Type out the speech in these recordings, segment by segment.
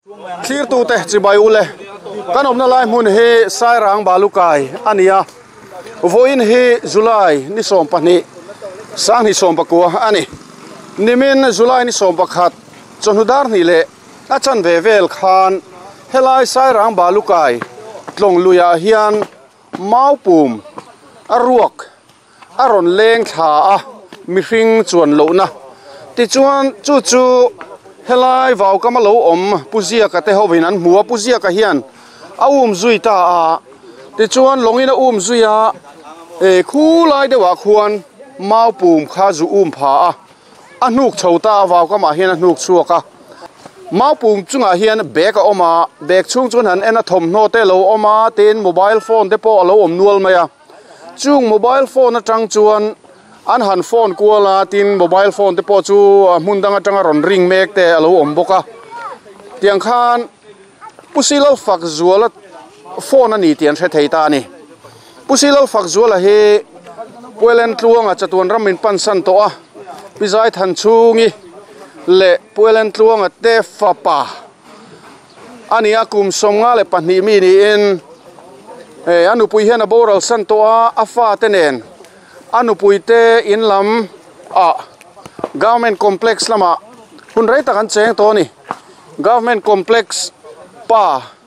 Clear tu te chibai ule kanom na lai mun he sai rang balukai ania voin he July ni som pani sang ni som pakua ani nimin July ni som pakhat chonudar ni le achan vevel khan helai sai rang balukai tlong luya hian maupum aruak aron leng tha a mi hring chuan lo na ti chuan chu helai vào kamalo om puzia ka te hovin an mua puzia ka hian zui ta a ti chuan longin zuia khu lai dewa khuan maupum kha zu pha a anuk chhota vào kama hian anuk chuaka maupum chunga hian bag a oma bag chung chun han ena thom no te lo oma tin mobile phone te po alo om nual maya chung mobile phone atang chuan an han phone kuala tin mobile phone te po chu mundang atanga ron ring mek te alo om boka tiang khan pusilal fak zuala phone ani tian the thei ta ni pusilal fak zuala he puelen tluanga chatuan ramin pansan to a pizai than chungi le puelen tluanga te fapa ani akum somnga le panni mi ni in anu pui hian a boral san to a afa tenen anu puite in lam a government complex lama hun rai takan cheng to ni government complex pa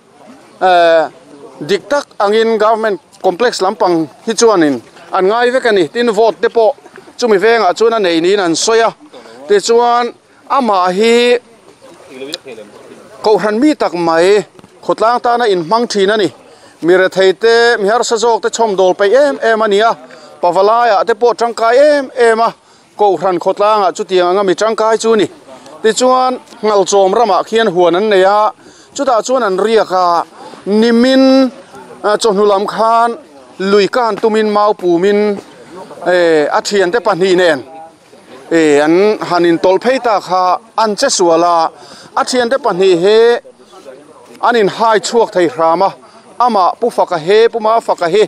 diktak angin government complex lampang hi chuanin an ngai vekani tin vote te po chumi venga chuna nei ni an soya te chuan ama hi ko han mi tak mai khotlang ta na in mang thina ni mira theite mi har sa jok te chom dol pe em ania pavalaya te po tangkai ema ko ran khotlanga chu tianga mi tangkai chu ni ti chuan ngal chom rama khian huan an neya chuta chuan an riaka nimin chonhulam khan luikan tumin mau pumin a thian te pani nen an hanin tol pheita kha an che suala a thian te pani he anin hai chuak thei rama ama pu faka he puma faka he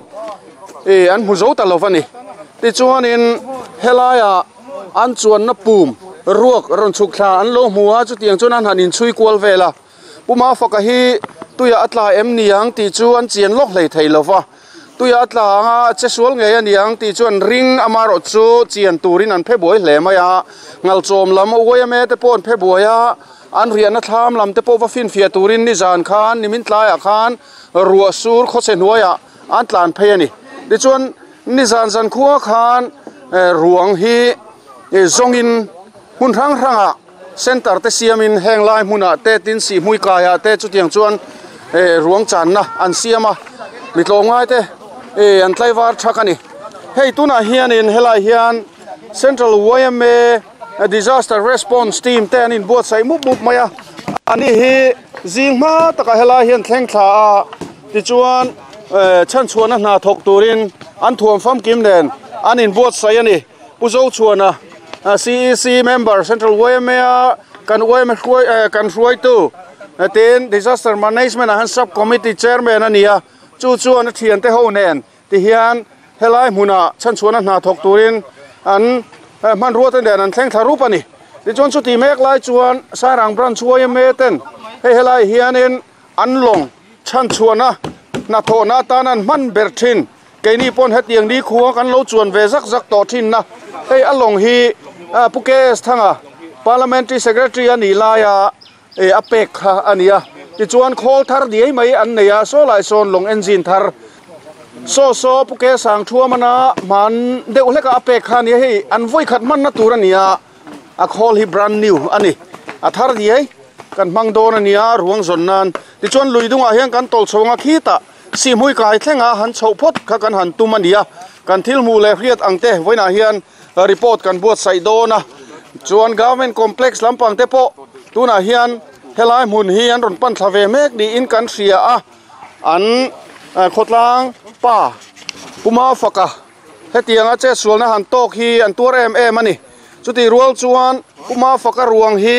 an muzo ta lovani ti chuan in helaya an chuan na pum ruak ron chuk thla an lo muwa chu tiang chuan an hanin chui kwal vela puma faka hi tuya atla em niang ti chu an chian lok hlei thei lova tuya atla nga che sual nge niang ti chuan ring amaro chu chian turin an phe boi hle maya ngal chom lam oya me te pon phe boya an rian na tham lam te po wa fin fia turin ni zan khan nimin tlaya khan ruwa sur kho se nuaya an tlan phe ani ti chuan ni zan khuwa khan ruang hi zongin hun rang ranga center te siamin henglai muna te tin si mui kaya te chu tiang chuan ruang chan na an siama mitlongai te an tlaiwar thakani hei tuna hian in helai hian central YMA disaster response team te anin buat sai mup maya ani hi jingma taka helai hian thleng thla a ti chuan chan chuana na thok turin an thuam fam kim nen anin buat sai ani puzo chuana CEC member central YMA kan ruai tu ten disaster management han sub committee chairman ania chu an thian te ho nen ti hian helai hmuna chan chuana na thok turin an man ruat den an thleng tharup ani ti chon chu ti mek lai chuan sarang branch YMA ten helai hian in an long chan chuana na tho na tanan man berthin keini pon hetiang ni khuwa kan lo chuan ve zak to thin na hei along hi pukes thanga parliamentary secretary ani laya apek kha ania ti chuan khol thar diai mai an neya so lai son long engine thar so puke sang thua mana man deuh leka apek kha ni hei an voi khat man na turania a khol hi brand new ani a thar diai kan mang don ania ruang zon nan ti chuan luidunga hian kan tol chonga khita si mui kai thlenga han chhophot kha kan han tumania kan thil mu le hriat angte voina hian report kan buat sai dona chuan government complex lampang te po tuna hian helai mun hi an ron pan thlave mek ni in kan ria a an khotlang pa puma faka hetianga che sualna han tok hi an tur em ani chuti rual chuan puma faka ruang hi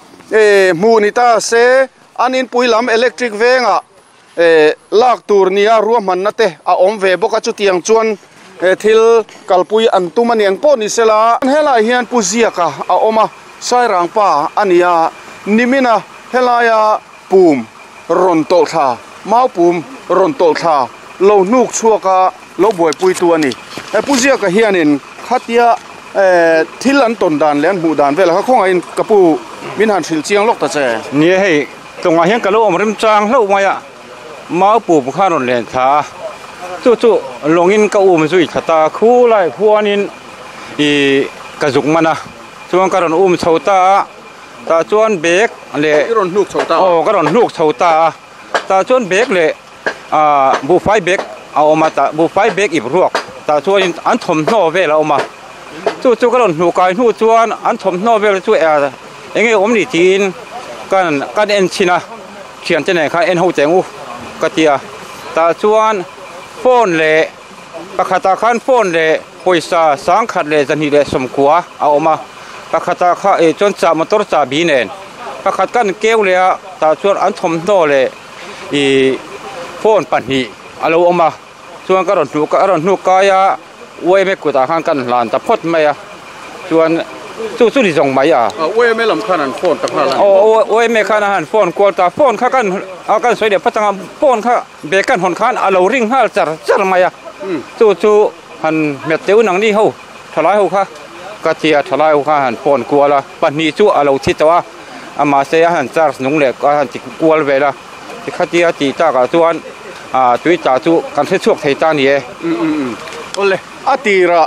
munita se anin puilam electric venga lak tur nia ruam man na te a om ve boka chu tiang chuan thil kalpui an tumani ang po ni sela helai hian puzia ka a oma sai rang pa ania nimina helaya pum ron tol tha mau pum ron tol tha lo nuk chuaka lo boi pui tu ani e puzia ka hianin khatia thil an ton dan len hu dan vel kha khong in kapu min han thil chiang lok ta che ni hei tonga hian ka lo om rim chang lo maya mau pum kha ron len tha chu longin ka zui khata khu lai khuanin i ka juk mana chuan ka ron chhota ta chuan bek le ron nuk chhota ka ron nuk chhota ta chuan bek le bu fai bek a oma ta bu fai bek i ruak ta chuan an thom hno ve la oma chu ka ron nu kai nu chuan an thom hno ve chu enge om ni tin kan en china khian te ne kha en ho chengu ka tia ta chuan phone le pakhata khan phone le poisa sang khat le jani le somkua a oma pakhata kha chon cha motor cha bi nen pakhat kan keu le ta chuan an thom hno le i phone pani alo oma chuan ka ron nu ka ya we me ku ta khan kan lan ta phot mai a chuan chu ni jong mai a we me lam khan an phone ta kha lan we me khan han phone ko ta phone kha kan soi de patanga phone kha be kan hon khan alo ring hal char mai a chu han met teu nang ni ho thalai ho kha ka tia thalai ho kha han phone ko la pani chu alo thi tawa ama se han charge nung le ka han ti kual vela ti khatia ti ta ka chuan tui ta chu kan the chuak thei ta ni e ole atira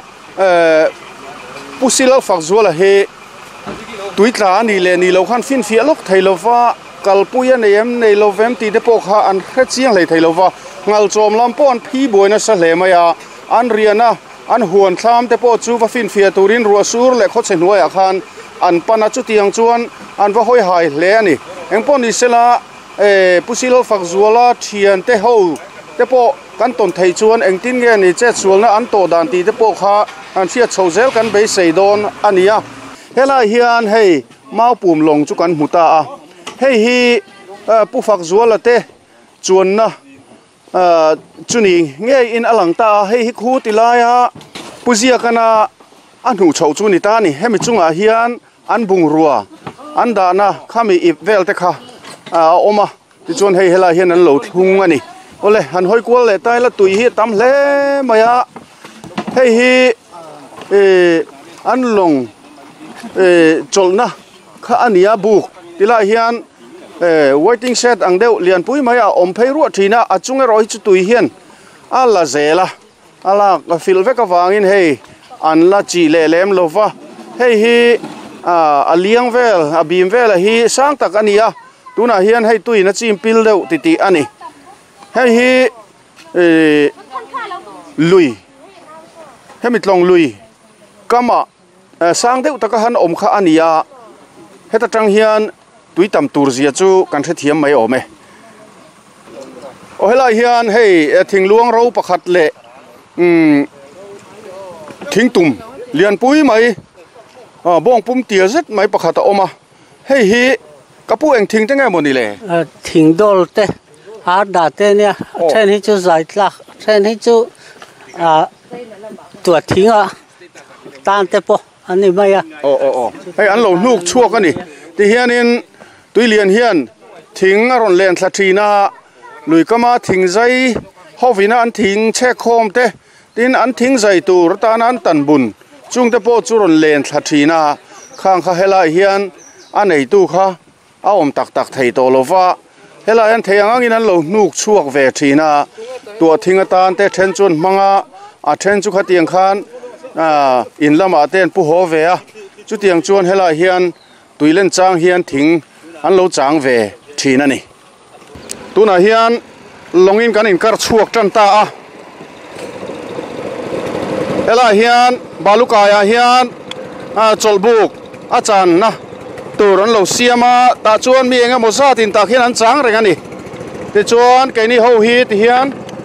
pusil fak zuala he tui tla ni le ni lo khan fin fi lok theilova kalpuya neem nei lovem ti de pokha an kha chiang le theilova ngal chom lam pon phi boina sa hle maya an riana an huan thlam te po chu va fin fia turin ru sur le kho chen huai khan an pana chu tiang chuan an va hoi hai hle ani engpon ni sela pusil fak zuala thian te ho te po kan ton thei chuan engtin nge ni che chulna an to dan ti te po kha an fia chhozel kan be seidon ania hela hian hei mau pum long chu kan muta a hei hi pu fak zuala te chuan na chuni nge in alang ta hei hi khu ti laia puzia kana an hu chho chu ni ta ni hemi chunga hian an bung ruwa an da na khami ip vel te kha oma ti chuan hei hela hian an lo thung ani ole han hoi kwal le tai la tui hi tam hle maya hei hi an long cholna kha ania buk tila hian waiting shed ang deuh lian pui maya om phei ru thina achunge roi chu tui hian ala zela ala fil veka wangin hei an la chi le lem lova hei hi aliang vel abim vel hi sang tak ania tuna hian hei tui na chim pil deuh ti ani hei hi lui hemitlong lui kama sang deuh taka han om kha ania heta tang hian tui tam tur zia chu kan the thiam mai ome o hela hian hei thingluang ro pakhat le thingtum lian pui mai bong pum tia zet mai pakhat a oma hei hi kapu eng thing te nge moni le thing dol te da te nia chen hi chu zai tlak chen hi chu tua thinga tan te po ani maya hei an lo nuk chuak ani ti hianin tui lian hian thing ron len thla thina lui kama thing zai hovina an thing che khom te tin an thing zai tur tan an tan bun chung te po chu ron len thla thina khang kha hela hian anei tu kha a om tak tak thei to lova hela an theiang in an lo nuk chuak ve thina tua thinga tan te then chun manga a then chu kha tiang khan in lama ten pu ho ve a chu tiang chuan hela hian tuilen chang hian thing an lo chang ve thina ni tuna hian longin kan in kar chuak tan ta a hela hian balukaya hian cholbuk a chan na turon lo siama ta chuan mi enga mosa tin ta khian an chang reng ani ti chuan ke ni ho hi ti hian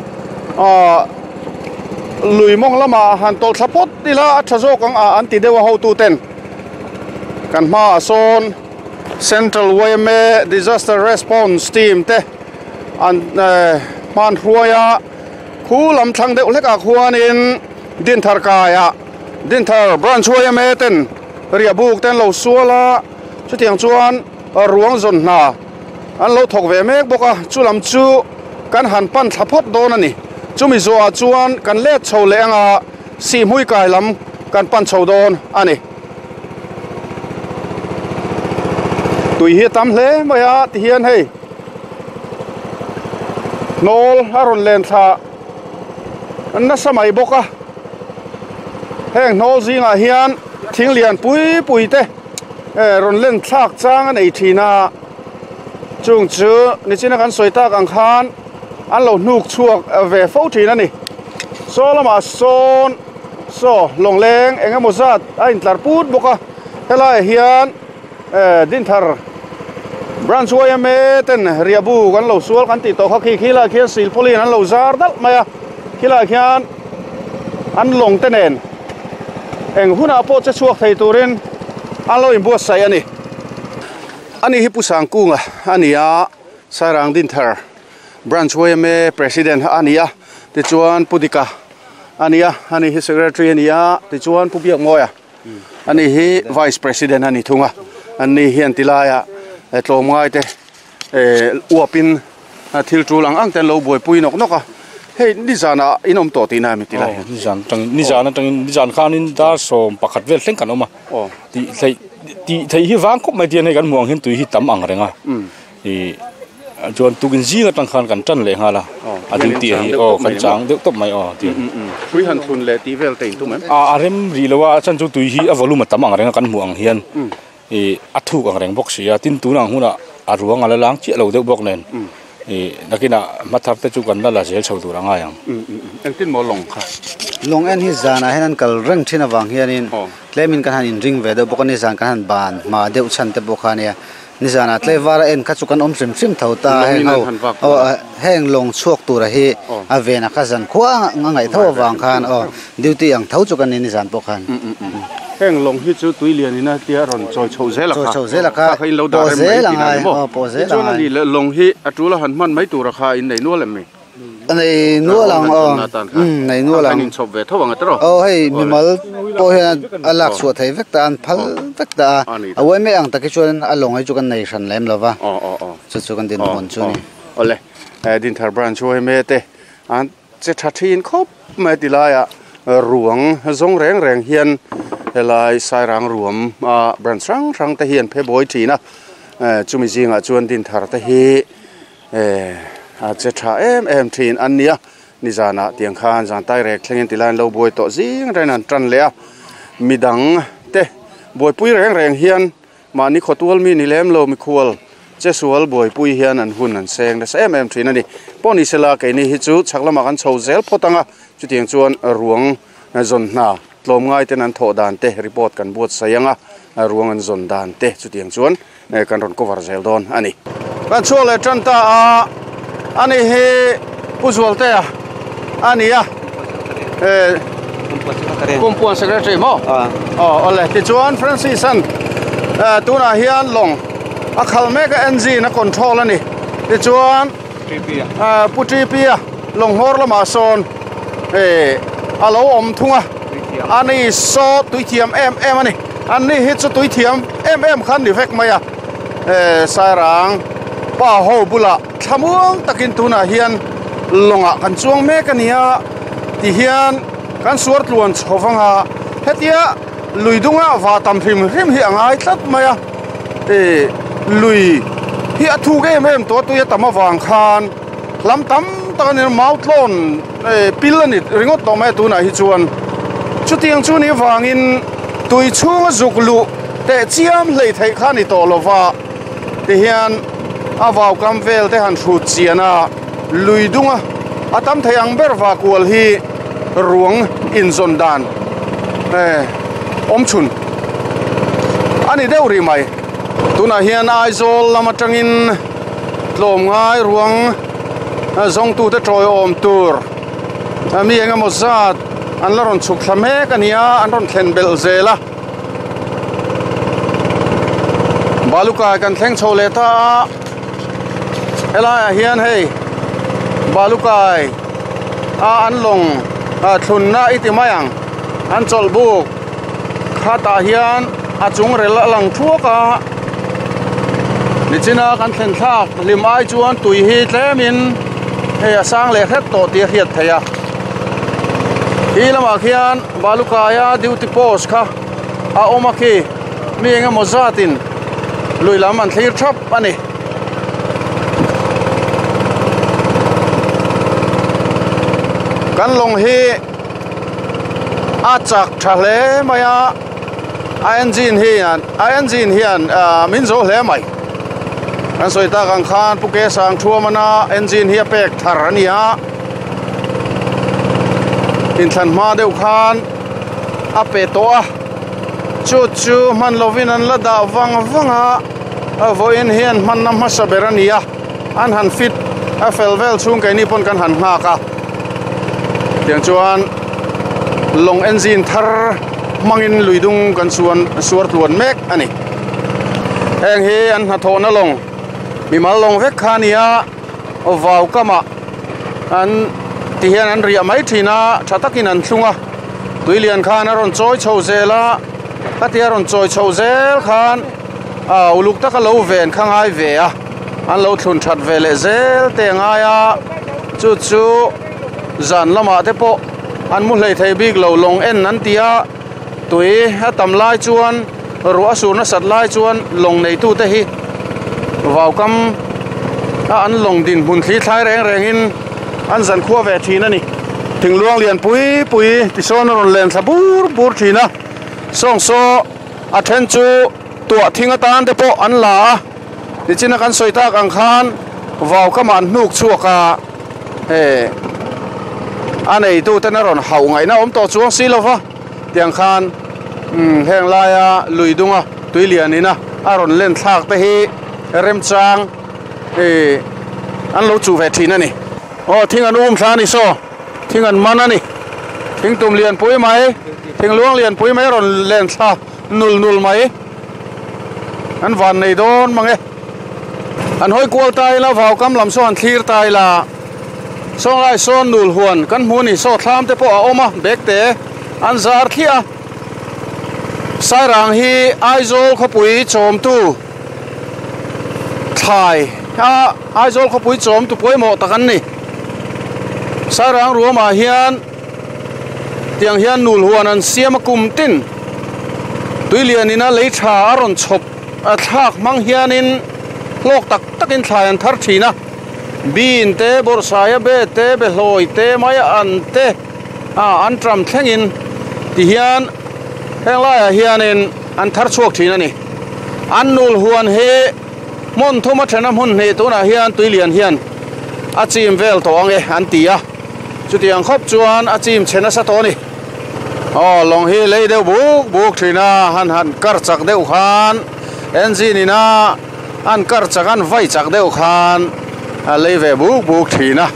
lui mong lama han tol thapot tila thazo kang an ti dewa ho tu ten kan ma son Central Wayme Disaster Response Team te an man huaya khu lam thang de uleka khuan in din thar kaya din thar branch Wayme ten ria buk ten lo suala chu tiang chuan ruang zon na an lo thok ve mek boka chu lam chu kan han pan thapot don ani chumi zo a chuan kan let chho le anga si hui kai lam kan pan chho don ani tui hi tam hle maya ti hian hei nol aron len tha na samai boka heng nol zinga hian thing lian pui te ron len thak chang an ei thina chung chu ni china kan soita kang khan an lo nuk chuak ve fo thina ni so lama son so long leng enga mozat a in tlar put boka helai hian din thar branch way me ten riabu kan lo sual kan ti to kha khi la khian sil polin an lo zar dal maya khila khian an long tenen eng huna po che chuak thei turin an lo imbu sai ani hi pusang kunga ania sarang din thar branch way me president ania ti chuan pudika ania ani hi secretary ania ti chuan pubiak moya ani hi vice president ani thunga ani hian tilaya tlom ngai te uapin thil tulang ang ten lo boi pui nok noka hei nizana inom to ti na mi tilai nizan khanin da som pakhat vel thleng kan oma ti thei hi wang khop mai dian kan muang hin tui hi tam ang renga chuan tukin zinga tang khan kan tan le ngala adu ti hi kan chang deuh top mai ti pui han thun le ti vel tein tu mem arem rilawa chan chu tui hi a volume tam ang renga kan muang hian athu ang reng box ya tin tu nang huna aruang ala lang chi lo deuh bok nen nakina mathak te chu kan la zel chho tu ranga yang ang tin mo long kha long en hi zana henan kal reng thina wang hianin tlemin kan hanin ring ve do bokani zan kan han ban ma deuh chan te bokhania ni zana tlewara en kha chu kan om sim thauta heng long chuak tu ra hi avena kha zan khwa ngai thaw wang khan duty ang thau chu kan ni zan bokhan heng long hi chu tui lian ina tia ron choi chho zela kha kha in lo da rem mai po ze la chuan ni long hi atula han man mai tu ra kha in nei no lem mi nei no lang nei no lang in chop ve thawang atro hei mimal po hian alak su thei vek ta an phal vek ta awai me ang ta ki chuan along ai chu kan nei ran lem lova chu kan din mon chu ni ole din thar branch hoi me te an che thathin khop me tilaya ruang zong reng hian helai sai rang ruam branch rang te hian phe boi thina chumi jinga chuan din thar te hi che tha em thin ania nizana tiang khan jan tai rek thlengin tilan lo boi to jing renan tran le midang te boi pui reng hian mani khotual mi ni lem lo mi khual che sual boi pui hian an hun an seng da em thin ani poni sela ke ni hi chu chaklama kan chho zel photanga chu tiang chuan ruang zon na tlom ngai ten an tho dan te report kan buat sayanga ruang an zon dan te chu tiang chuan kan ron cover zel don ani kan chole tanta ani he puzual te ani kumpuan secretary mo ole ti chuan Francis an tuna hian long a khal me ka NG na control ani ti chuan putri pia long hor lama son alo om thunga ani so tui thiam em ani ani hi chu tui thiam em khan ni vek maya sarang pa ho bula thamuang takin tuna hian longa kan chuang me kania ti hian kan suar tluan chhowanga hetia luidunga wa tam hrim hi angai tlat maya lui hi athu ge mem to tu ya tama wang khan lam tam tan moutlon pilani ringot to me tuna hi chuan chutiang chu ni wangin tui chunga zuklu te chiam lei thei khani to lova te hian awaw kam vel te han thu chiana luidunga atam theiang ber wa kual hi ruang in zon dan om chun ani deuri mai tuna hian aizol lamatangin tlom ngai ruang zong tu te troi om tur mi enga mozat an la ron chuk thlame kania an ron thlen bel zela baluka kan thleng chole ta ela hian hei balukai an long thunna itimayang an chol buk khata hian achung rel lang thuaka china kan thlen thak lim ai chuan tui hi tlemin he sang le khet to ti riat theya hi lama khian balukaya duty post kha a omaki mi enga mozatin luilam an thlir thap ani kan long hi a chak thale maya engine hian min zo hle mai an soita kang khan puke sang thuamana engine hi pek thar ania in than ma deuh khan a pe to a chu man lovin an la da wanga a voin hian man nam ma saberania an han fit a felvel chung kai ni pon kan han nga ka tiang chuan long engine thar mangin luidung kan suar tluan mek ani heng hi an ha thona long mi mal long vek khania ovau kama an ti hian an ria mai thina thatakin an thunga tuilian khan aron choi chho zela katia ron choi chho zel khan uluk taka lo ven khangai ve a an lo thlun that vele zel te ngaya chu zan lama te po an mu hlei thei bik lo long en nan tia tui a tam lai chuan ru a sur na sat lai chuan long nei tu te hi vào kam an long din hun thli thlai reng in an zan khuwa ve thina ni thing luang lian pui ti son ron len tha bur thina song so a then chu tua thinga tan te po an la ti china kan soita kang khan vào kam an nuk chuaka anei tu te na ron hau ngai na om to chuang silova tiang khan heng laia luidunga tuilianina aron len thak te hi rem chang an lo chu ve thina ni thing an thla ni so thing an man ani thing tum lian pui mai thing luang lian pui mai ron len thla nul mai an van nei don mange an hoi kual tai la vào kam lam so an thlir tai la song lai son nul huan kan mu ni so thlam te po a oma bek te an zar khia sai rang hi aizol khopui chom tu thai aizol khopui chom tu poi mo takan ni sai rang ruama hian tiang hian nul huan an siam kum tin tuilian ina lei tha aron chop a thak mang hianin lok takin thlai an thar thina bin te borsaya be te be hloi te maya an te an tram thlengin ti hian henglai hianin an thar chuak thina ni an nul huan he mon thoma thana mun ne to na hian tuilian hian achim vel to ange an tia chutiang khop chuan achim chena sa to ni long hi lei deu buk thina han kar chak deu khan engine ina an kar chak an vai chak deu khan lei ve buk thina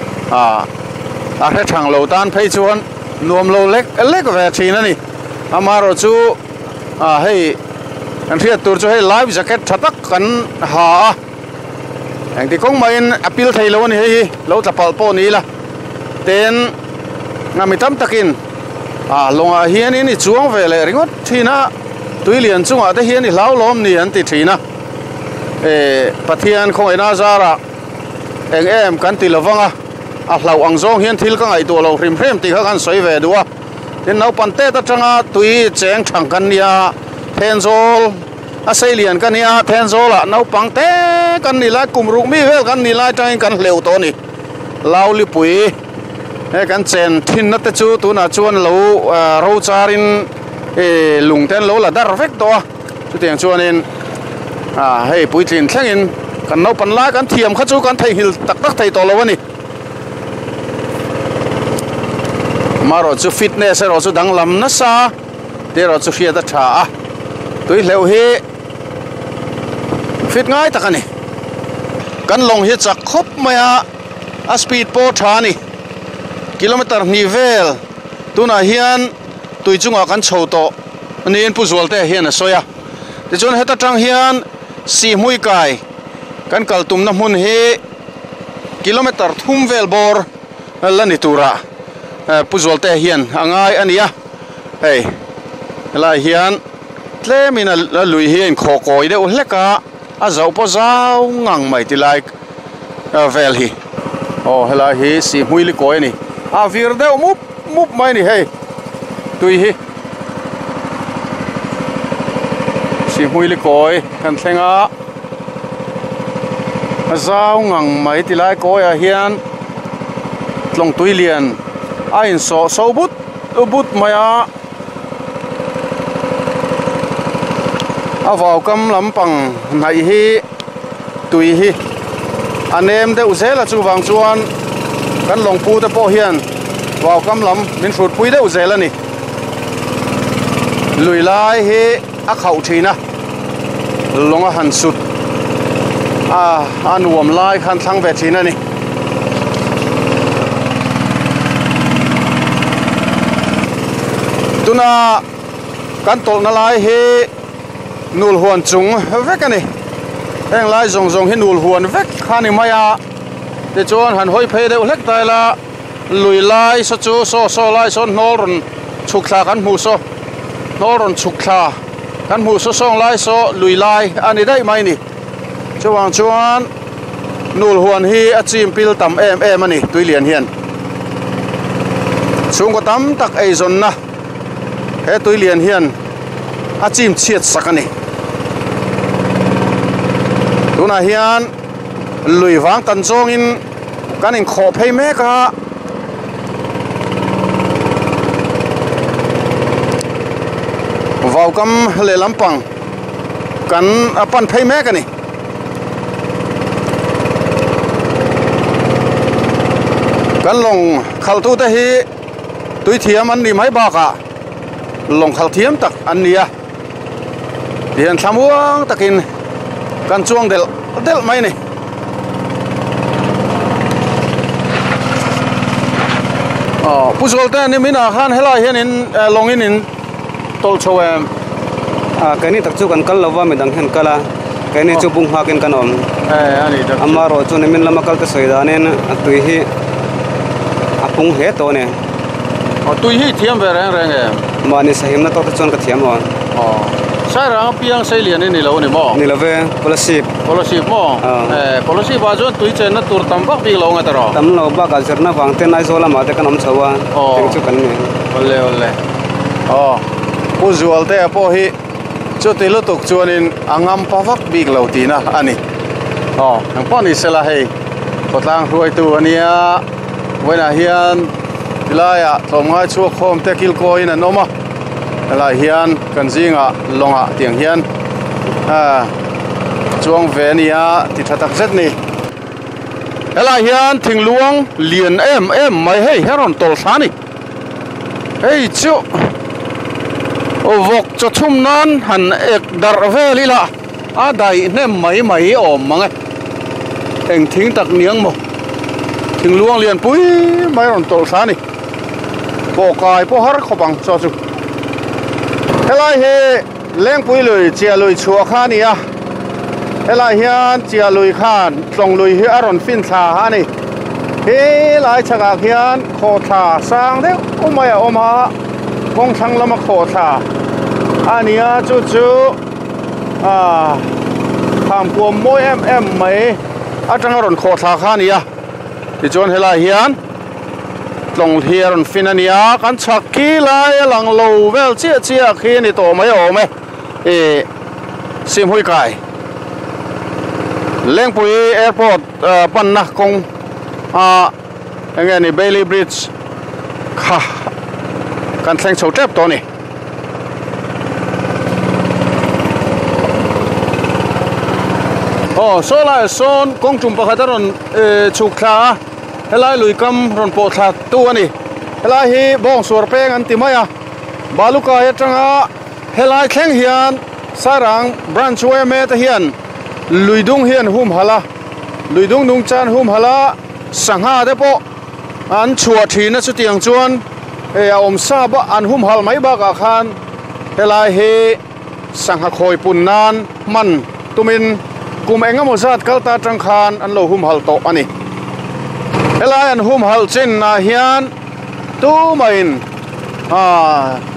a he thang lo tan phei chuan nuam lo lek ve thina ni amaro chu hei an riat tur chu hei live jacket thatak kan ha ang ti kong main apil thei lo ni hei lo tapal po ni la ten ngami tam takin longa hian ini chuang vele ringot thina tuilian chunga te hian ni hlau lom ni an ti thina pathian khong ena zara em kan ti lawanga a hlau ang zong hian thil ka ngai to lo hrim ti kha kan soi ve duwa tin nau pante ta changa tui cheng thang kan nia thenzol a seilian kan nia thenzola nau pangte kan ni la kumruk mi vel kan ni la tang kan hleu to ni lauli pui kan chen thin na te chu tu na chuan lo ro charin lung ten lo la dar vek to chu tiang chuanin hei pui thlin thlengin kan nau pan la kan thiam kha chu kan thei hil tak thei to lo ani maro chu fitness ro chu dang lam na sa te ro chu hria da tha tui hleu hi fit ngai takani kan long hi chak khop maya a speed po thani kilometer nivel tuna hian tui chunga kan chho to nin pu zual te hian a soya ti chon heta tang hian si hui kai kan kaltum na mun hi kilometer thum vel bor lani tura pu zual te hian angai ania hei la hian tlemina la lui hian khokoi de uleka a zau po zau ngang mai ti lai vel hi hela hi si hui li koi ni a vir deu mup mai ni hei tui hi si hui li koi kan thlenga a zau ngang mai ti lai koi a hian tlong tui lian a in so but maya a vào kam lampang nai hi tui hi anem de uzela chu wang chuan kan longpu te po hian vào kam lam min frut pui de uzela ni lui lai hi a khau thina longa han sut anuam lai khan thlang ve thina ni tuna kan tol na lai hi nul huan chung vek ani eng lai zong hi nul huan vek khani maya te chuan han hoi phei deuh hlek tai la lui lai so chu so lai son nol ron chukthla kan mu so nol ron chukthla kan mu so song lai so lui lai ani dai mai ni chuwang chuan nul huan hi a chim pil tam em ani tuilian hian chung ko tam tak ei zon na he tuilian hian a chim chiat sakani tuna hian lui wang tan chong in kan in kho phei me ka vào kam le lampang kan apan phei me ka ni kan long khal tu te hi tui thiam an ni mai ba ka long khal thiam tak an nia hian thamuang takin kan chuang del mai ni puzol te ni mina khan helai hian in longin in tol chowem cái này tập trung kan kal lawa me dang hen kala cái này chu bung ha ken kanom ani tak amaro chu ne min lama kal te soida nen tui hi apung he to ne tui hi thiam ve reng e mani sahim na to chon ka thiam wa sai ra piang sai lian ni lo ni mo ni love scholarship mo scholarship ba jo tui chen na tur tam bak bi lo nga taro tam lo ba kal serna wang te nai zola ma te kanom chawa teng chu kan ne ole usual te po hi chu ti lu tuk chuan in angam pawak bik lo ti na ani ang poni sela hei potlang huai tu ania wena hian tilaya thomngai chu khom te kil ko in anoma la hian kan zinga longa tiang hian chuang ve nia ti thatak zet ni ela hian thingluang lian em mai hei heron tol thani hei chu vok cho thum nan han ek dar ve lila a dai nem mai om mangai eng thing tak niang mo thingluang lian pui mai ron tol thani po kai po har khopang cho chu helai he leng pui lui chia lui chua khania helai hian chia lui khan tlong lui hi aron fin tha ani he lai chaka hian kho tha sang de omaya oma kong thang lama kho tha ania chu tham pu moi em mai atang ron kho tha khania ti chon helai hian tlong hiaron finania kan chak ki lai lang lo vel chia khi ni to mai ome sim hui kai lengpui airport panna kong angani Bailey Bridge kha kan thleng chho tep to ni so lai son kong tum pakhataron chukla helai lui kam ron po thla tu ani helai hi bong sur peng an ti maya baluka atanga helai thleng hian sarang branch we me ta hian luidung hian hum hala luidung nung chan hum hala sangha de po an chua thina chu tiang chuan om sa ba an hum hal mai ba ka khan helai hi sangha khoi pun nan man tumin kum engamo zat kalta tang khan an lo hum hal to ani helai an hum hal chin na hian tu main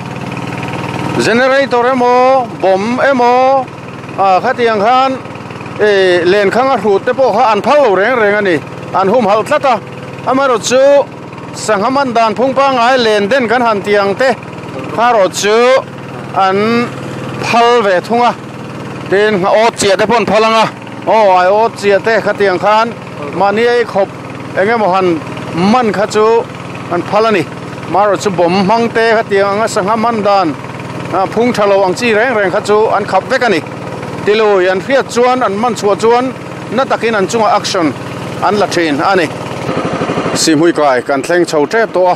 generator emo bom emo khatiang khan len khang a hrut te po kha an phal lo reng ani an hum hal tlata amaro chu sanghaman dan phung pa ngai len den kan han tiang te kharo chu an phal ve thunga tin o chia te pon phalanga ai o chia te khatiang khan mani ai khop enge mo han man kha chu an phalani maro chu bom mang te khatiang anga sanghaman dan phung thalo ang chi reng kha chu an khap vekani tilu yan fiat chuan an man chua chuan na takin an chunga action an la thin ani simui kai kan thleng chho trep to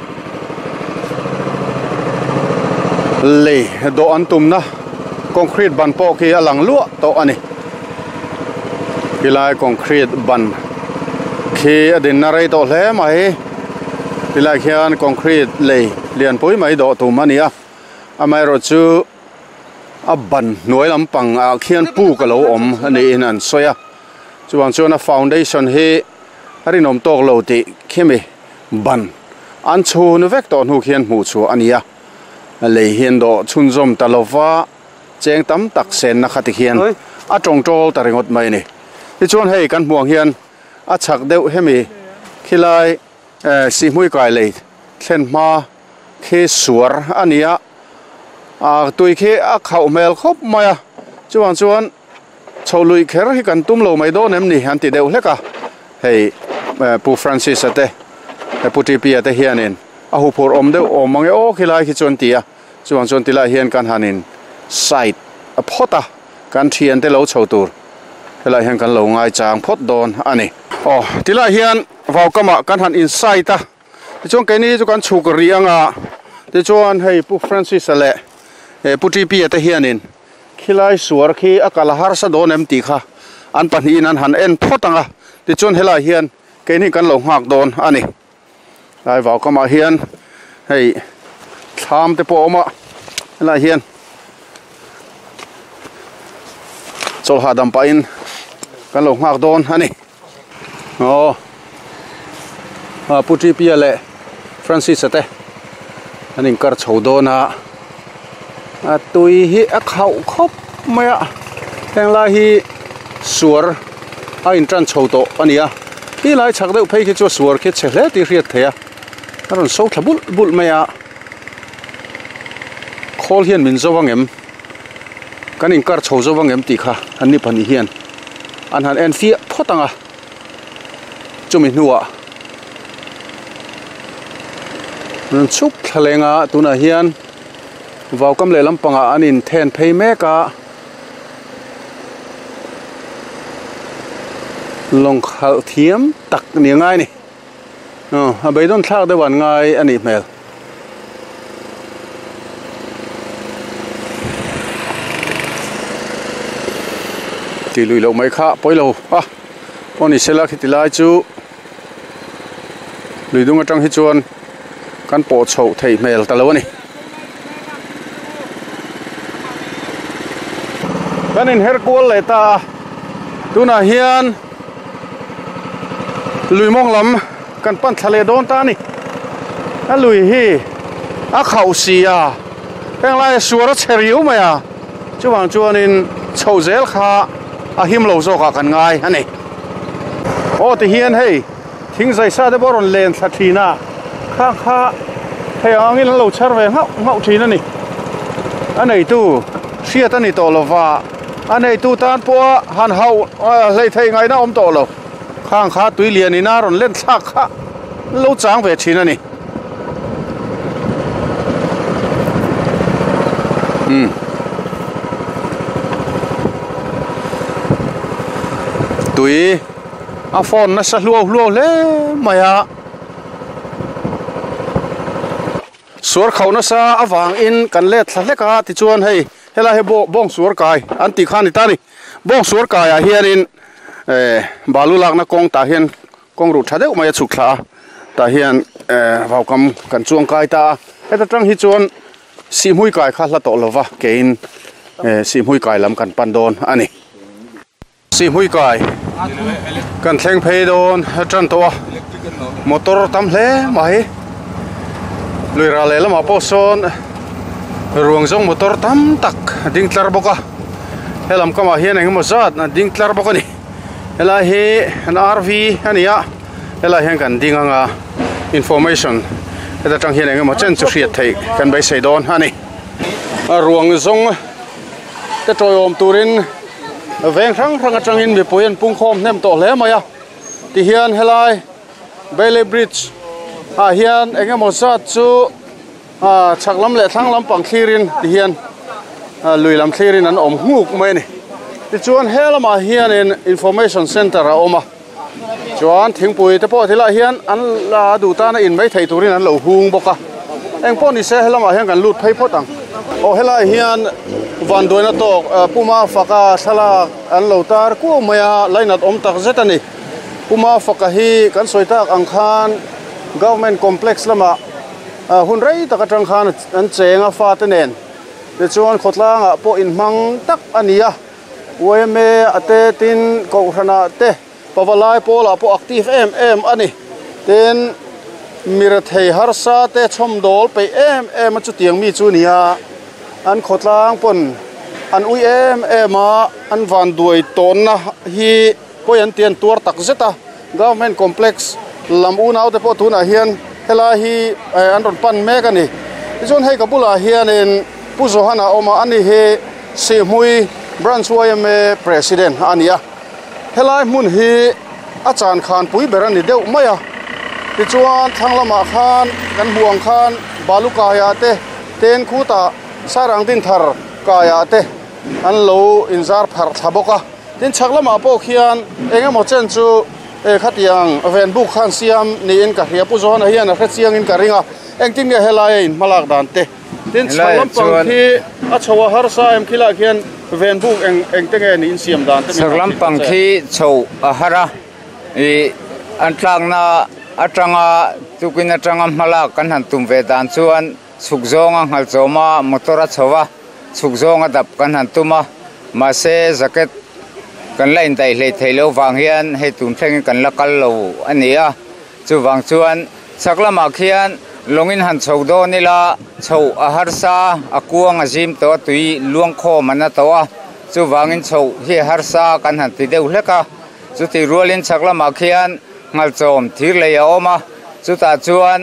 le do an tumna concrete ban po ki alang lu to ani pilai concrete ban khi adin na rei to hle mai pilai khian concrete le lian pui mai do tu mania amai ro chu a ban noi lampang a khian pu ka lo om ani in an soya chuang chuan a foundation hi arinom tok lo ti khemi ban an chhun vek to nu khian mu chu ania le hian do chunzom talova cheng tam tak sen na khati khian a tong tol taringot mai ni ti chuan hei kan muang hian a chak deuh hemi khilai si hui kai le thlen ma khe suar ania tui khi a khau mel khop maya chuan cholui kher hi kan tum lo mai do nem ni han ti deuh hleka hei pu Francis ate puti pi ate hianin a hu phur om deuh om mangi o khilai khi chuan tia chuan tila hian kan hanin site a phota kan thian te lo chotur helai hian kan lo ngai chang phot don ani tila hian vào kama kan han inside ta chuan ke ni chu kan chuk ri anga te chuan hei pu Francis ale puti pi ate hianin khilai suar khi akala har sa don em ti kha an pani nan han en photanga ti chon hela hian ke ni kan lo ngak don ani lai vào kama hian hei tham te po ma hela hian chol hadam pa in kan lo ngak don ani puti pi ale Francis ate anin kar chodona tui hi a khau khop maya tengla hi suar a in tran choto ania hi lai chak deuh phei khi chu suar khi chle ti riat thea karon so thabul bul maya khol hian min zowangem kanin kar chho zowangem ti kha anni pani hian an han en fi photanga chumi nuwa nun chuk thlenga tuna hian vào cam lệ lampanga anin then phei meka long khal thiam tak ni ngai ni a beidon thak de wan ngai ani mel ti lui lo mai kha poilo poni sela khitilai chu lui dung atang hi chuan kan po chho thei mel talo ni kanin herkual leta tuna hian lui mong lam kan pan thale don ta ni a lui hi a khau sia peng lai suara cheriu maya chuan in chho zel kha a him lo zo ka kan ngai ani ti hian hei thing zai sa de boron len thathina kha hei angin lo char ve ngau thina ni anei tu sia ta ni to lova anei tu tan po han hau lei thei ngai na om to lo khang kha tui lian ina ron len thak kha lo chang ve thin ani tui a phone na sa hluo le maya suar khau na sa awang in kan le thle ka ti chuan hei hela he bong suar kai an ti khani tani bong suar kai a hianin balu lak na kong ta hian kong ru thade mai chu thla ta hian vào kam kan chuang kai ta eta tang hi chuan simhui kai kha hla to lova kein simhui kai lam kan pandon ani simhui kai kan thleng phei don tran to motor tam hle mai lui ra le lama po son ruang zong motor tam tak ding tlar boka helam kama hian engemaw zat na ding tlar bawk ani helai hi an RV ania helai hian kan ding anga information heta tang hian engemaw chen chu hriat thei kan bai sei don ani a ruang zong te toyom turin veng rang rang atangin mi poyan pungkhom nem to hle maya ti hian helai Bailey Bridge hian engemaw zat chu chaklam le thanglam pang thlirin ti hian luilam thlirin an om nguk mai ni ti chuan helama hian in information center a oma chuan thingpui te pawh thila hian an la du ta na in mai thei turin an lo hung boka eng pawh ni se helama hian kan lut phei photang helai hian van doina tok puma faka thalak an lo tar ku maya lainat om tak zetani puma faka hi kan soitak angkhan government complex lama hunrei takatang khan an chenga fa te nen te chuan khotlanga po in mang tak ania weme ate tin ko hrana te pawalai pola po active em ani ten mirathei harsa te chomdol pe em chu tiang mi chu nia an khotlang pon an ui ema an van duai ton na hi poyan tian tur tak zeta government complex lam unau te po tuna hian hela hi an ron pan mek ani chon hei kapula hian in puzohana oma ani he se hui branch YMA president ania helai mun hi achan khan pui berani deuh maya ti chuan thanglama khan kan buang khan balukaya te ten khuta sarang din thar kaya te an lo inzar phar thaboka tin chaklama po khian engemaw chen chu khatiang ven buk khan siam ni in ka hria puzohana hian a khachiang in ka ringa engtin nge helai in malak dan te tin chaklam pang thi a chowa har sa em khila khian ven buk eng tenge ni in siam dan te chaklam pang thi chho a hara I an tlang na atanga tukin atanga malak kan han tum ve dan chuan sukzonga ngal choma motora chowa sukzonga dap kan han tuma ma se jacket kan lain dai hlei theilo wang hian he tum thleng kan lakal lo ania chu wang chuan chaklama khian longin han chhodo nila chho a harsa akuang azim to tui luang kho mana to chu wangin chho hi harsa kan han ti deuh hleka chu ti rualin chaklama khian ngal chom thir le ya oma chu ta chuan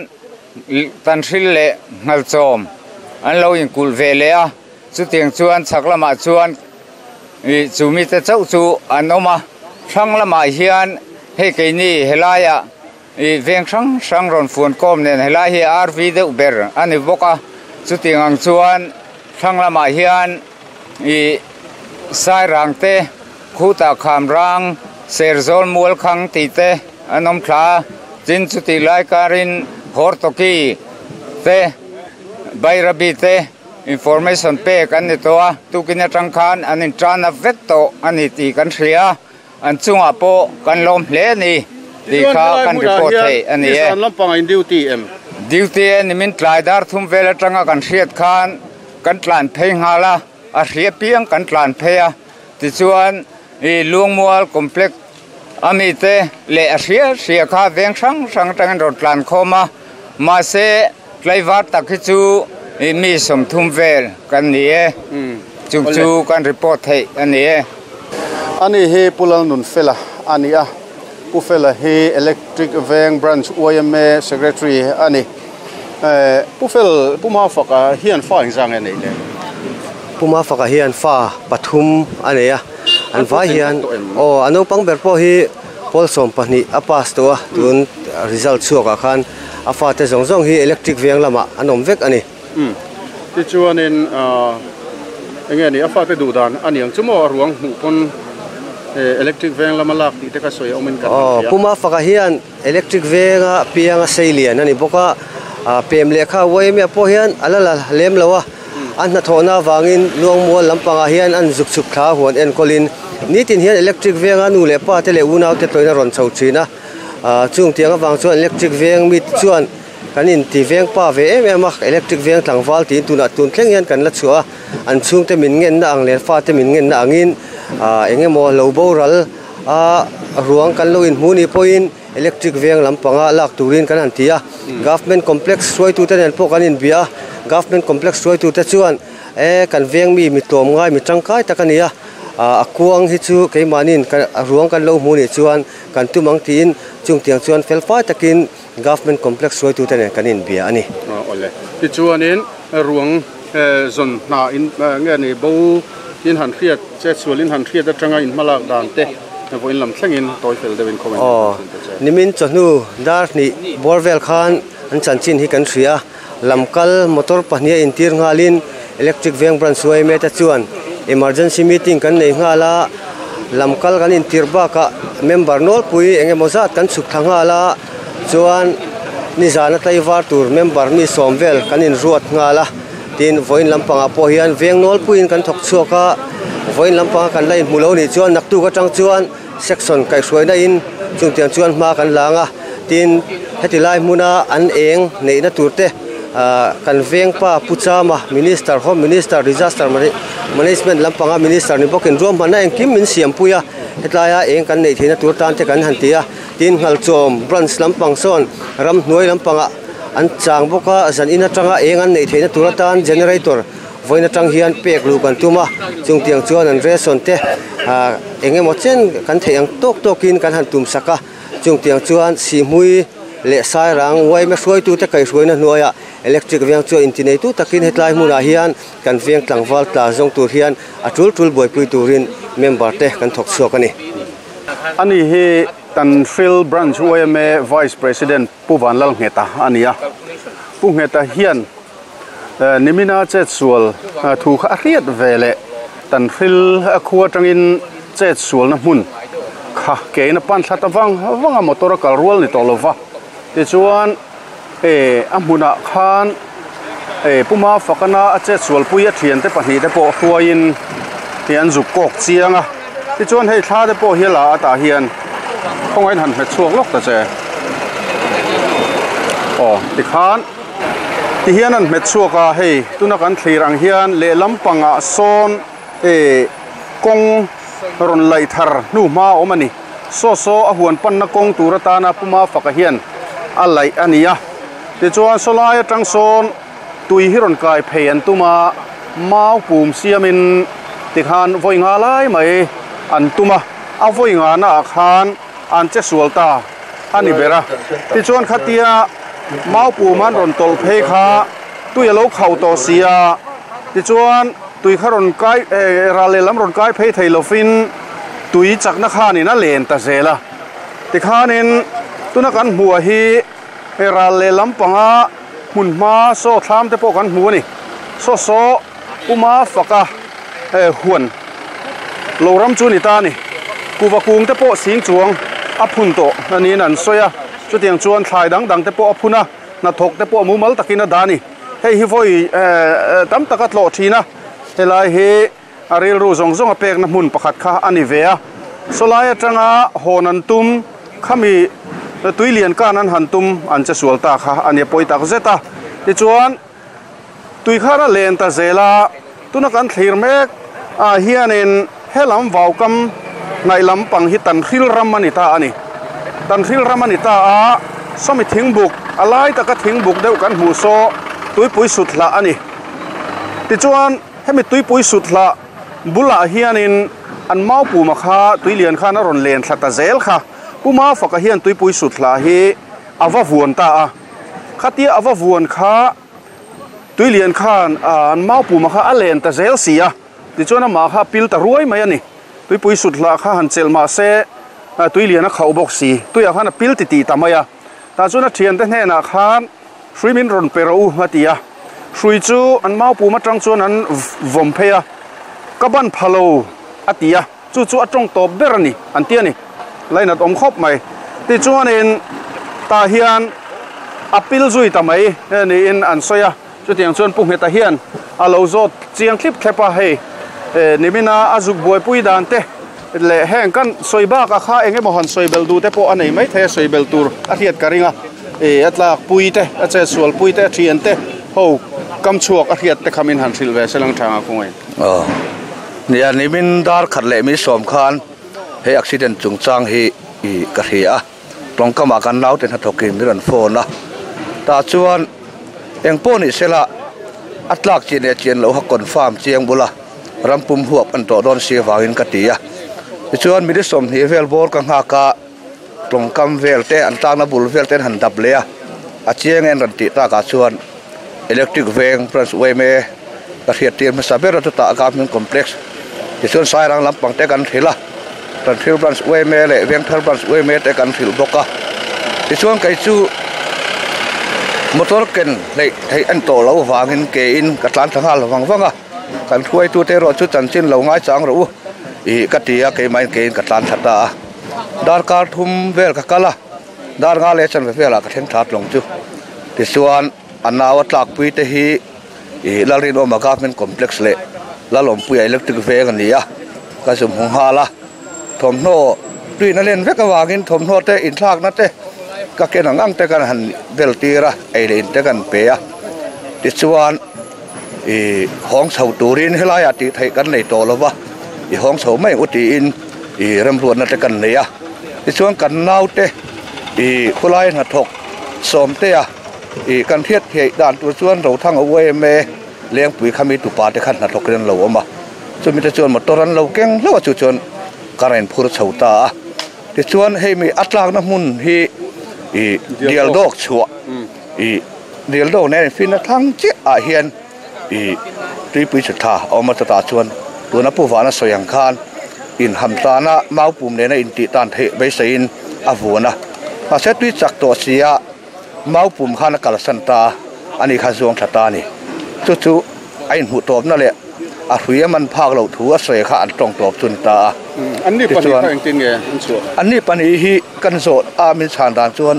tan thril le ngal chom an lo in kul ve le a chu tiang chuan chaklama chuan I chumi te chau chu anoma thanglama hian he keini helaya I veng sang ron fuan kom nen helai hi RV de uber ani boka chu tingang chuan thanglama hian I sai rangte khuta kham rang serzol mul khang ti te anom thla chin chu ti lai karin hortoki te bairabi te information pe kan ni to tukin atang khan anin trana vetto ani ti kan thria an chunga po kan lom hle ni ti kha kan report thei ani e lampang in duty ni min tlai dar thum vela tanga kan hriat khan kan tlan phei ngala a hria piang kan tlan pheia ti chuan I lungmual complex ami te le a hria kha veng sang tang ron tlan khoma ma se tlaiwat takhi chu mi som thum vel kan ni e chu kan report thei ani he pulal nun fela ania pu fela he electric veng branch YMA secretary ani pu fel puma faka hian fa injang nei le puma faka hian fa pathum ania an va hian anu pang ber po hi pol som pani apas to tun result chuaka khan afa te zong hi electric veng lama anom vek ani ti chuan in enge ni afa te du dan aniang chumo ruang hu pon electric veng lama lak ti te ka soi omin ka puma faka hian electric venga pianga seilian ani boka pem lekha waimia po hian alala lem lawa an na thona wangin luangmo lampanga hian an zuk thla huan en kolin nitin hian electric venga nu le pa te le unau te toina ron chho china chung tianga wang chuan electric veng mit chuan kanin ti veng pa ve em electric veng tlangwal tin tuna tun thleng hian kan la chua an chung te min ngen na ang le fa te min ngen na angin engemo lobo ral ruang kan lo in huni point electric veng lampanga lak turin kan an tia government complex soi tu ten po kanin bia government complex soi tu te chuan kan veng mi tom ngai mi tangkai takania akuang hi chu keimanin ruang kan lo mu ni chuan kan tumang tin chung tiang chuan felfai takin government complex roi tu tene kanin bia ani ole ti chuanin ruang zon na in nge ni bo in han khiat che chualin han khiat atanga in malak dan te voin lam thlengin toy fel devin comment nimin chonu dar ni borvel khan an chanchin hi kan thria lamkal motor pahnia intir ngalin electric veng bran suai me ta chuan emergency meeting kan nei ngala lamkal kan intir ba ka member nol pui enge mozat kan suk thanga la chuan ni zana taiwar tur member ni somvel kan in ruat ngala tin voin lampanga po hian veng nol puin kan thok chuaka voin lampanga kan lai mulo ni chuan naktu ka tang chuan section kai suaina in chung tiang chuan ma kan langa tin hetilai muna an eng nei na turte kan veng pa puchama minister home minister disaster management lampanga minister ni bokin rom mana eng kim min siam puya hetlaya eng kan nei thina tur tan te kan hantia tin ngal chom branch lampang son ram hnuai lampanga an chang boka zan ina tanga eng an nei thina tur tan generator voina tang hian pek lu kan tuma chung tiang chuan an reson te enge mo chen kan theiang tok tokin kan han tum saka chung tiang chuan si hui le sai rang wai me soi tu te kai soina hnuaya electric veng chu intinei tu takin hetlai hmuna hian kan veng tlangwal tla zong tur hian atul tul boi pui turin member te kan thok chuak ani ani hi Tanfil branch OMA vice president Puvan Lal Ngeta ania pu ngeta hian nimina che chual thu kha riat vele Tanfil khua tangin che chual na mun kha ke na pan thlat wanga motor kal rual ni tolova ti chuan amuna khan puma fakana che chual puya thian te pahni te po huain hian zu kok chianga ti chuan hei thla te po hiala ata hian không ai hẳn phải chuộc lóc ta sẽ thì khan thì hiền anh mệt chuộc à hey tu nó cần thấy rằng hiền lệ lắm bằng à son công ron lại thar nu ma ôm anh so à huan pan na công tu ra ta na puma phật hiền à lại anh ya thì cho so lai trăng son tui hiron kai phen tu ma mau pum siamin thì khan voi nga lai mai anh tu ma à voi nga na khan an che sualta ani bera ti chuan khatia mau pu man ron tol phei kha tu yelo khau to sia ti chuan tui kharon kai rale lam ron kai phei theilofin tui chakna kha ni na len ta zela ti khanin tuna kan hua hi rale lam panga mun ma so thlam te po kan hu ni so uma faka huan loram chu ni ta ni kuwa kung te po sing chuang apun to nani nan soya chu tiang chuan thlai dang te po apuna na thok te po mumal takina dani hei hi voi tam taka tlo thina helai he aril ru zong apek na mun pakhat kha ani vea solai atanga honan tum khami tuilian kanan hantum an cha sualta kha ani poitak zeta ti chuan tui khara len ta zela tuna kan thlir mek hianin helam vaukam ngai lam pang hi Tanfil ramanita ani Tanfil ramanita a somi thingbuk alai taka thingbuk deuh kan hmu so tuipui sutla ani ti chuan hemi tuipui sutla bula hianin an mau pu ma kha tuilian kha na ron len thlata zel kha puma faka hian tuipui sutla hi awa vuan ta a khatia awa vuan kha tuilian khan an mau pu ma kha alen ta zel sia ti chuan ma kha pil ta ruai mai ani tui pui sutla kha han chel ma se tui liana khau box si tui a khana pil ti tamaya ta chuna thian te hne na khan shrimin ron pero hatia shui chu an mau pu ma tang chuan an vom pheya kaban phalo atia chu atong top berani an tiani laina tom khop mai ti chuan in ta hian apil zui tamai ni in an soya chu tiang chuan pu heta hian alo zot chiang clip thlepa hei nimina azuk boy pui dan te le heng kan soiba ka kha enge mohan soibel du te po anei mai the soibel tur a hiat karinga atla pui te a che sual pui te thian te ho kam chuak a hiat te khamin han thil ve selang thanga kongoi nia nimin dar khat le mi som khan he accident chung chang hi ka hria tong kama kan nau te thokin mi ran phone la ta chuan engpo ni sela atlak chin e chin lo ha confirm chiang bula rampum huap an to don sia wangin ka tia chuan mi de som hi vel bor ka nga ka tlongkam vel te an tang na bul vel ten han dap le a chiang en ran ti ta ka chuan electric veng plus way me ka hiat ti ma saber ta apartment complex ti chuan sai rang lampang te kan thila tan thil branch way me le veng thal branch way me te kan thil boka ti chuan kai chu motor ken le thei an to lo wangin ke in ka tlan thangal wanga kan thuai tu te ro chu chan chin lo ngai chang ro i ka tia ke mai ke in ka tlan thata dar kar thum vel ka kala dar nga le chan vela ka theng that long chu ti chuan anawa tlak pui te hi i lalrin o apartment complex le lalom pui electric ve kan nia ka sum hong hala thom no tui na len veka wangin thom no te in thak na te ka ken angang te kan han vel tira ei le in te kan pe a ti chuan i hong chho turin helaya ti thei kan nei to lowa i hong chho mai uti in i ram ruan na te kan nei a ti chuan kan nau te i khulai na thok som te a i kan thiet thei dan tu chuan ro thang away me leng pui khami tu pa te khan na thok ren lo oma chumi te chuan motoran lo keng lo chu chuan karen phur chhota ti chuan hei mi atlak na mun hi i dial dok chua i dial dok ne fin na thang chi a hian i tri pui chatha oma ta chuan tuna pu wana soyang khan in hamtana mau pum ne na in ti tan the be sein avuna a se tui chak to sia mau pum khan kal santa ani kha zong thata ni chu chu ain hu top na le a hruia man phak lo thu a se kha an tong top chun ta anni pani kha engtin nge chu anni pani hi kan zot a min chan dan chuan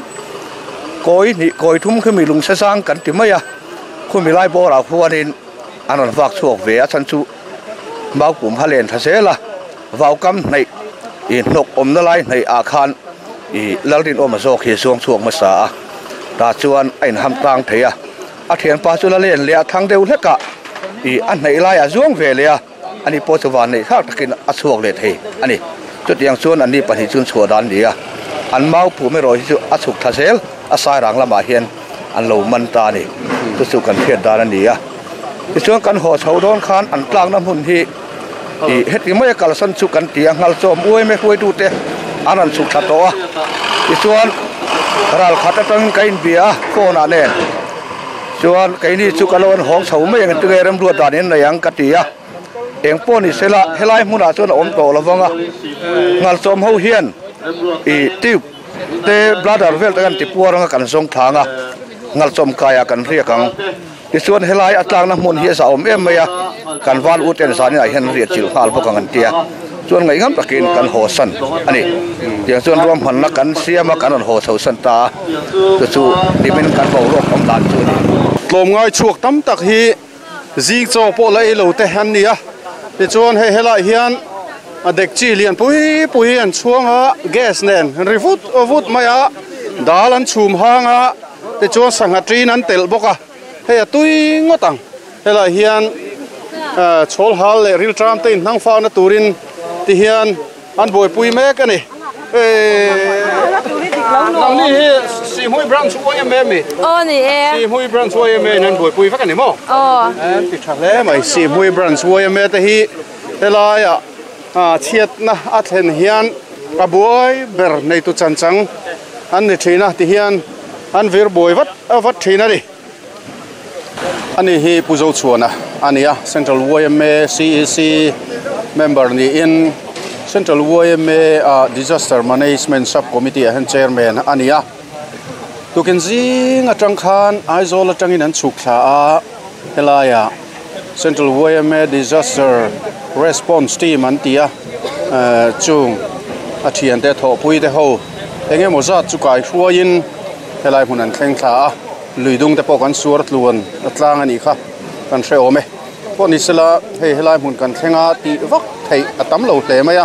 koi ni koi thum khami lung sa sang kan ti maya khumi lai bo ra khuanin anon vak chuak ve a chan chu mau pum halen thasela vào cam này in nộp na lai này à khan i lalrin om zo khi suang chuang ma sa ta chuan ain ham tang theya a thian pa chu la len le thang deu hleka i an nei lai a zuang ve le a ani po chuwan nei thak takin a chuak le the ani chu tiang chuan ani pani chun chhuwa dan dia an mau pu me roi chu a chuk thasel a sai rang lama hian an lo man ta ni chu kan thiat dan ani a ti chuan kan ho chho don khan an tlang na mun hi i heti mai kal san chu kan tia ngal chom oi me khoi tu te anan chu thato a ti chuan ral khata tang kain bia khona nen chuan kaini chu kalon hong chho mai ang te ram ruat dan in yang katia eng poni sela helai muna chuan om to lawanga ngal chom ho hian i tiu te brother vel kan ti puaranga kan song thanga ngal chom kaya kan ria kang ti chuan helai atlang na mun hi sa om em maya kan van uten sani a hen ria chil hal bokang an tia chuan ngai ngam takin kan ho san ani tiang chuan rom han na kan siama kan ho chho san ta chu dimin kan bo rok om dan chu ni tlom ngai chuak tam tak hi zik cho po lai lo te han nia ti chuan he hela hian a dek chi lian pui an chuanga gas nen rivut ovut maya dalan chum hanga ti chuan sangatrin an tel boka he tui ngotang hela hian chol hal le ril tram te nang fa na turin ti hian an boi pui me ka ni nang ni hi si hui branch wo em me o ni e si hui branch wo em nan boi pui fa ka ni mo an ti tha le mai si hui branch wo em te hi hela ya chiat na a thlen hian ka boi ber nei tu chan chang an ni thina ti hian an vir boi wat thina ni ani hi puzo chuana ania central YMA CEC member ni in central YMA disaster management subcommittee han chairman ania tukin jing atang khan aizol atangin an chukla a helaya central YMA disaster response team an tia chung athian te tho pui te ho enge mozat chukai hruain helai hunan thlengthla a luidung te pokan suar tluan atlang ani kha kan hre ome poni sela hei helai mun kan thlenga ti vak thei atam lo hle maya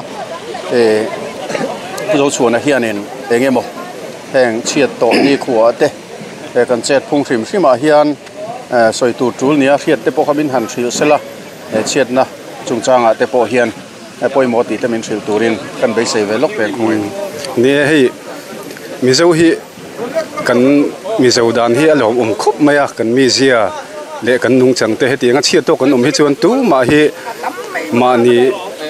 puzo chuana hianin engemo heng chiat to ni khuwa te kan chet phung thrim hima hian soi tu tul nia riat te pokamin han thil sela chiat na chungchanga te po hian poimo ti tamin thil turin kan bei sei velok pen khoi ni hei mizo hi kan mizo dan hi alom khup maya kan mi zia le kan nung chang te heti nga chiat to kan hi chuan tu ma hi mà ni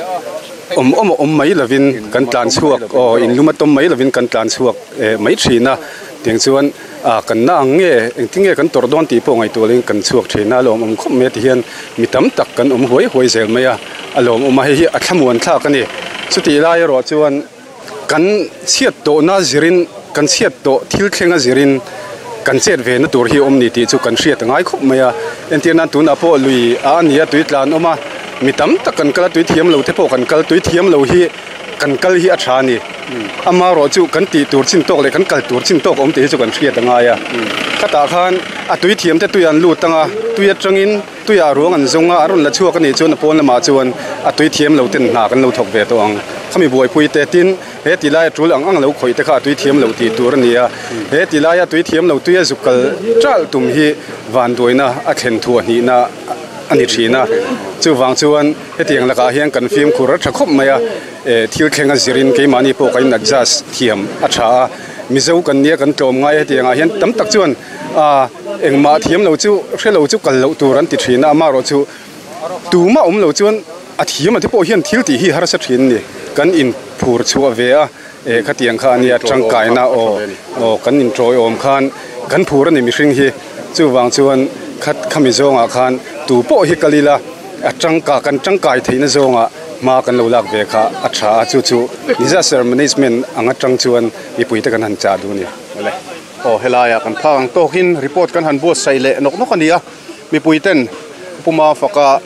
mấy là viên cần tàn suộc in luma tôm mấy là viên cần tàn suộc mấy chỉ na tiếng chuan cần na nghe tiếng nghe cần tổ đón tí po ngày tuổi lên cần suộc chỉ na lom không mấy tiền mi tắm tắc cần huế zel mấy lom hay tham muốn thà cái này suy tí lại rồi chuan cần siết tổ na zirin cần siết tổ thiếu khen na zirin cần siết về nó tuổi hi nị tí chu cần siết ngay không mấy anh tiên na tu na po lui anh ya tuổi lan mi tam tak kan kala tui thiam lo te po kan kal tui thiam lo hi kan kal hi a tha ni ama ro chu kan ti tur chin tok le kan kal tur chin tok te chu kan hria tanga ya kata khan a tui thiam te tuyan lu tanga tui atangin tui a ruang an zonga arun la chuak ani chun pon lama chuan a tui thiam lo ten na kan lo thok ve to ang khami boi pui te tin he ti lai trul ang lo khoi te kha tui thiam lo ti tur ni ya he ti lai a tui thiam lo tui a zukal tral tum hi van doina a khen thu ni na ani thina chu wang chuan hetiang laka hian kan film khur tha khop maya thil khenga zirin ke mani po kain adjust thiam a tha mizo kan nia kan tom ngai hetianga hian tam tak chuan engma thiam lo chu hrelo chu kal lo turan ti thina ma ro chu tu ma lo chuan a thiam ati po hian thil ti hi har sa thin ni kan in phur chu ve a khatiang kha ania tangkai na o kan in troi om khan kan phur ani mi hring hi chu wang chuan khat khami zonga khan tu po hi kalila atangka kan tangkai theina zonga ma kan lo lak ve kha atha chu disaster management anga tang chuan mi puita kan han cha du ni ole helaya kan phang tokin report kan han bo sai le nok ania mi puiten puma faka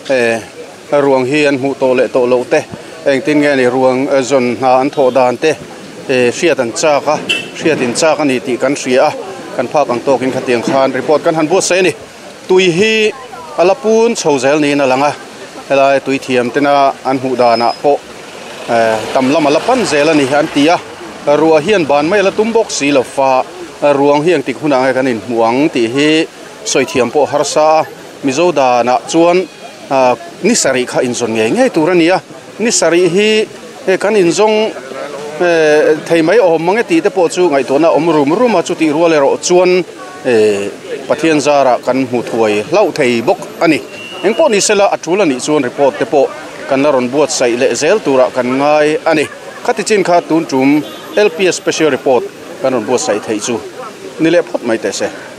ruang hi an mu to le to lo te eng tin nge ni ruang zon na an tho dan te hriat an cha ka hriatin cha ka ni ti kan hria kan phak ang tokin khatiang khan report kan han bo sai ni tui hi alapun chhozel ni na langa helai tui thiam tena an hu dana po tamlam alapan zela ni han tia ruwa hian ban mai la tumbok si lo fa ruang hiang tik huna ngai kanin muang ti hi soi thiam po harsa mizo dana chuan ni sari kha inzon nge turania ni sari hi kan inzong thei mai mangai ti te po chu ngai to na rum chu ti ruale ro chuan pathian zara kan mu thuai lau thei bok ani engpo ni sela athula ni chuan report te po kan ron buat sai le zel tura kan ngai ani khati chin kha tun tum LPS special report kan ron buat sai thei chu ni le phot mai te se